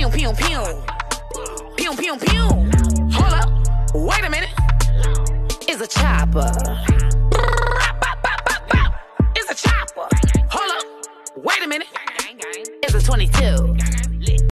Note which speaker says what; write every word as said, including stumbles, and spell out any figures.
Speaker 1: Pew, pew, pew. Pew, pew, pew. Hold up. Wait a minute. It's a chopper. It's a chopper. Hold up. Wait a minute. It's a twenty-two.